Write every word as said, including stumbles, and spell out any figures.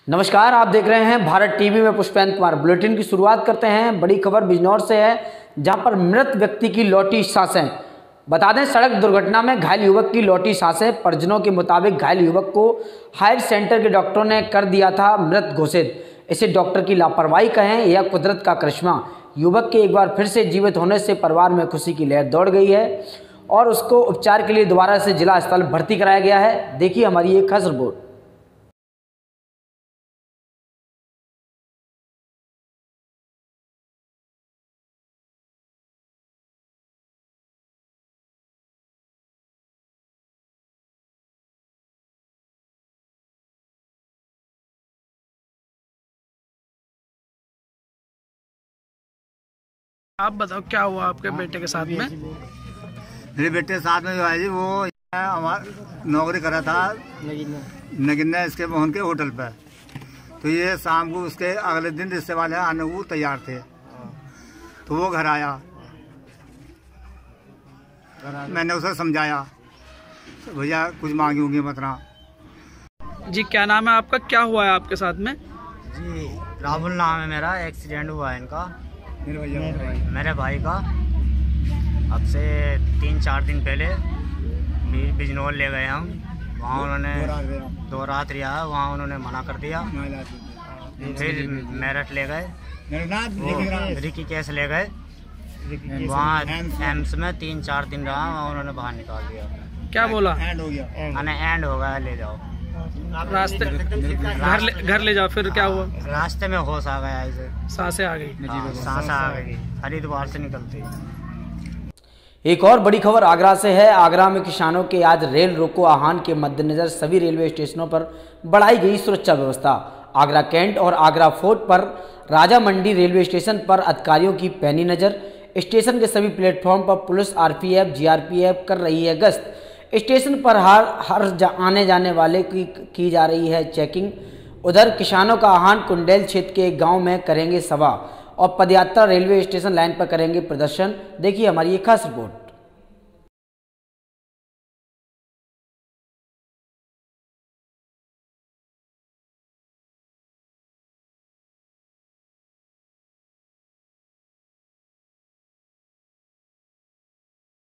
नमस्कार, आप देख रहे हैं भारत टीवी में पुष्पेंद्र कुमार। बुलेटिन की शुरुआत करते हैं। बड़ी खबर बिजनौर से है, जहां पर मृत व्यक्ति की लौटी सांसें। बता दें, सड़क दुर्घटना में घायल युवक की लौटी सांसें। परिजनों के मुताबिक घायल युवक को हायर सेंटर के डॉक्टरों ने कर दिया था मृत घोषित। इसे डॉक्टर की लापरवाही कहें या कुदरत का करिश्मा। युवक के एक बार फिर से जीवित होने से परिवार में खुशी की लहर दौड़ गई है और उसको उपचार के लिए दोबारा से जिला अस्पताल भर्ती कराया गया है। देखिए हमारी एक खास रिपोर्ट। आप बताओ क्या हुआ आपके बेटे के साथ में? मेरे बेटे के साथ में जो है जी, वो हमारा नौकरी करा था नगिन्ना इसके मोहन के होटल पे। तो ये शाम को उसके अगले दिन रिश्ते वाले आने को तैयार थे, तो वो घर आया। मैंने उसे समझाया, तो भैया कुछ मांगी होंगी मतना। जी क्या नाम है आपका? क्या हुआ है आपके साथ में? जी राहुल नाम है मेरा। एक्सीडेंट हुआ है इनका, मेरे भैया मेरे भाई का। अब से तीन चार दिन पहले बिजनौर ले गए हम। वहाँ उन्होंने दो रात रिहा, वहाँ उन्होंने मना कर दिया। फिर मेरठ ले गए, रिकी केस ले गए। वहाँ एम्स में तीन चार दिन रहा, वहाँ उन्होंने बाहर निकाल दिया। क्या बोला? एंड हो गया, एंड हो गया, ले जाओ। रास्ते घर ले, घर ले जाओ। फिर क्या हुआ? रास्ते में होश आ गया, ऐसे सांसें आ गई। सांस आ गई, हरिद्वार से निकलती। एक और बड़ी खबर आगरा से है। आगरा में किसानों के आज रेल रोको आह्वान के मद्देनजर सभी रेलवे स्टेशनों पर बढ़ाई गई सुरक्षा व्यवस्था। आगरा कैंट और आगरा फोर्ट पर राजा मंडी रेलवे स्टेशन पर अधिकारियों की पैनी नजर। स्टेशन के सभी प्लेटफॉर्म पर पुलिस, आरपीएफ, जीआरपीएफ कर रही है गश्त। स्टेशन पर हर हर जा, आने जाने वाले की की जा रही है चेकिंग। उधर किसानों का आह्वान, कुंडेल क्षेत्र के एक गांव में करेंगे सभा और पदयात्रा, रेलवे स्टेशन लाइन पर करेंगे प्रदर्शन। देखिए हमारी एक खास रिपोर्ट।